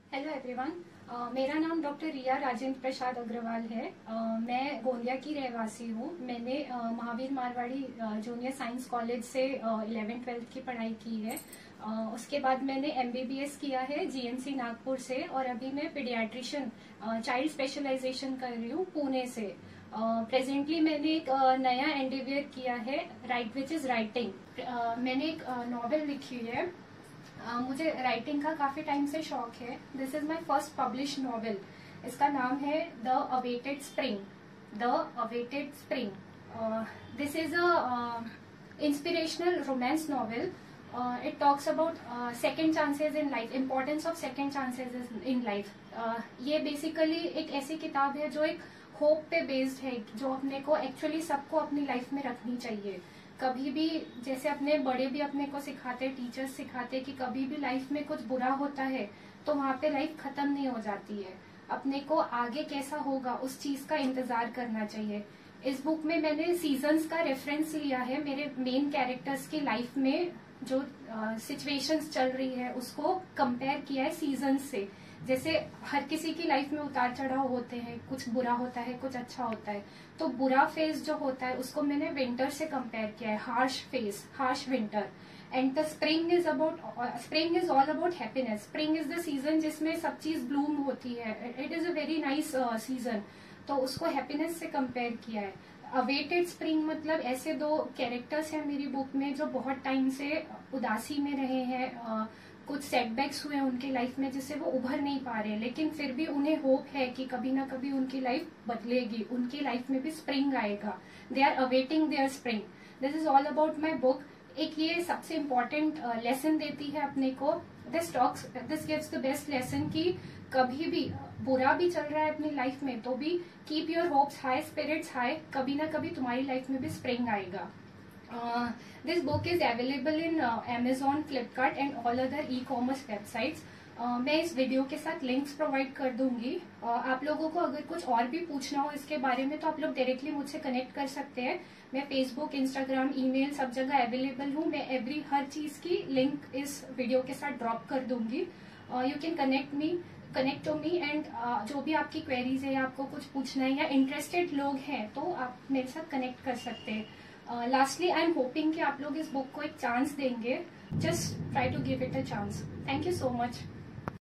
Hello everyone. मेरा नाम doctor Riya Rajendra Prasad Agrawal है। मैं गोंदिया की रहवासी हूँ। मैंने Mahavir Marwari junior science college से 11th-12th की पढ़ाई की है। उसके बाद मैंने MBBS किया है GNC नागपुर से, और अभी मैं पीडियाट्रिशियन चाइल्ड स्पेशलाइजेशन कर रही हूँ पुणे से। प्रेजेंटली मैंने एक नया एंडेवियर किया है, राइट विच इज राइटिंग। मैंने एक नॉवेल लिखी है। मुझे राइटिंग का काफी टाइम से शौक है। This is my first publish novel. इसका नाम है the awaited spring. The awaited spring. This is a inspirational romance novel. It talks about second chances in life, importance of second chances in life. ये basically एक ऐसी किताब है जो एक होप पे बेस्ड है, जो अपने को एक्चुअली सबको अपनी लाइफ में रखनी चाहिए। कभी भी, जैसे अपने बड़े भी अपने को सिखाते, टीचर्स सिखाते कि कभी भी लाइफ में कुछ बुरा होता है तो वहां पे लाइफ खत्म नहीं हो जाती है। अपने को आगे कैसा होगा उस चीज का इंतजार करना चाहिए। इस बुक में मैंने सीजन्स का रेफरेंस लिया है। मेरे मेन कैरेक्टर्स की लाइफ में जो सिचुएशंस चल रही है उसको कंपेयर किया है सीजन्स से। जैसे हर किसी की लाइफ में उतार चढ़ाव होते हैं, कुछ बुरा होता है, कुछ अच्छा होता है। तो बुरा फेज जो होता है उसको मैंने विंटर से कंपेयर किया है, harsh phase, harsh winter. And the spring is all about happiness. Spring is the season जिसमें सब चीज ब्लूम होती है। It is a very nice season. तो उसको हैप्पीनेस से कंपेयर किया है। अवेटेड स्प्रिंग मतलब ऐसे दो कैरेक्टर्स हैं मेरी बुक में जो बहुत टाइम से उदासी में रहे हैं। कुछ सेटबैक्स हुए उनकी लाइफ में जिससे वो उभर नहीं पा रहे, लेकिन फिर भी उन्हें होप है कि कभी ना कभी उनकी लाइफ बदलेगी, उनकी लाइफ में भी स्प्रिंग आएगा। They are awaiting their spring. This is all about my book. एक ये सबसे इम्पोर्टेंट लेसन देती है अपने को। This gives the best lesson कि कभी भी बुरा भी चल रहा है अपनी लाइफ में तो भी keep your hopes high, spirits high. कभी ना कभी तुम्हारी लाइफ में भी स्प्रिंग आएगा। This book is available in Amazon, Flipkart and all other e-commerce websites. मैं इस वीडियो के साथ लिंक्स प्रोवाइड कर दूंगी। आप लोगों को अगर कुछ और भी पूछना हो इसके बारे में तो आप लोग डायरेक्टली मुझसे कनेक्ट कर सकते हैं। मैं फेसबुक, इंस्टाग्राम, ईमेल सब जगह अवेलेबल हूँ। मैं हर चीज की लिंक इस वीडियो के साथ ड्रॉप कर दूंगी। You can connect to me and जो भी आपकी क्वेरीज है या आपको कुछ पूछना है या इंटरेस्टेड लोग हैं तो आप मेरे साथ कनेक्ट कर सकते हैं। लास्टली आई एम होपिंग कि आप लोग इस बुक को एक चांस देंगे। Just try to give it a chance. Thank you so much.